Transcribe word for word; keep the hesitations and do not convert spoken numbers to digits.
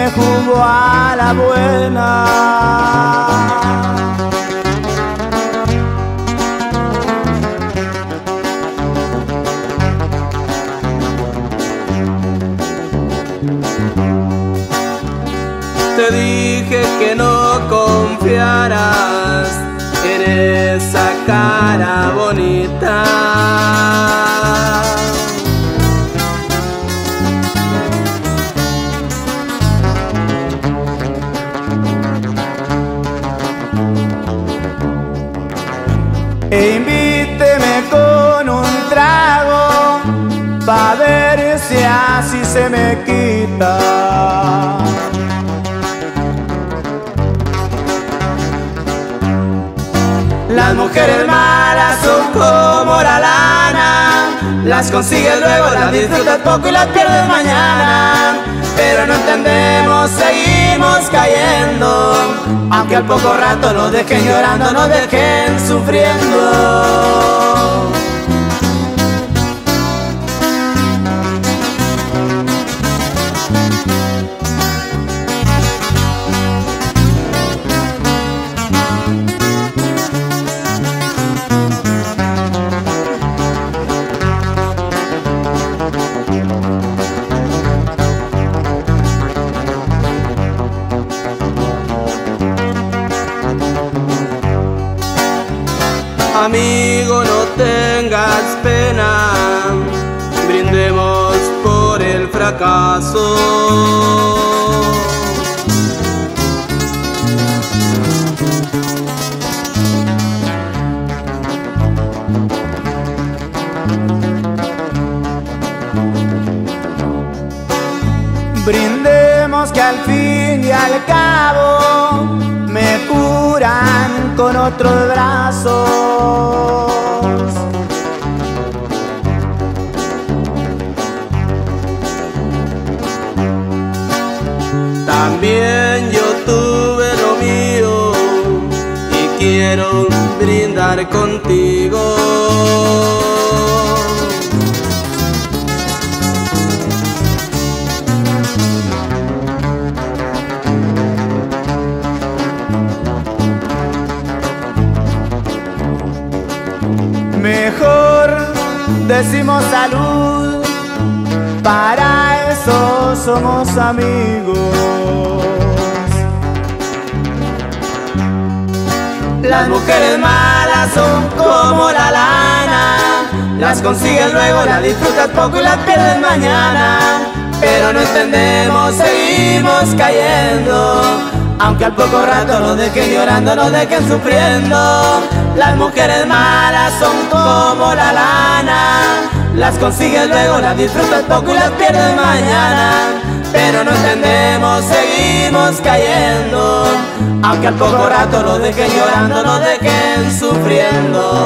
me jugó a la buena. Te dije que no confiaras en esa cara bonita. E invíteme con un trago pa' ver si así se me quita. Las mujeres malas son como la lana, las consigues luego, las disfrutas poco y las pierdes mañana. Pero no entendemos, seguimos cayendo, aunque al poco rato nos dejen llorando, nos dejen sufriendo. Amigo, no tengas pena, brindemos por el fracaso. Brindemos que al fin y al cabo me curan con otros brazos. También yo tuve lo mío y quiero brindar contigo. Mejor decimos salud, para eso somos amigos. Las mujeres malas son como la lana, las consigues luego, las disfrutas poco y las pierdes mañana. Pero no entendemos, seguimos cayendo, aunque al poco rato nos dejen llorando, nos dejen sufriendo. Las mujeres malas son como la lana, las consigues luego, las disfrutas poco y las pierdes mañana. Pero no entendemos, seguimos cayendo, aunque al poco rato nos dejen llorando, nos dejen sufriendo.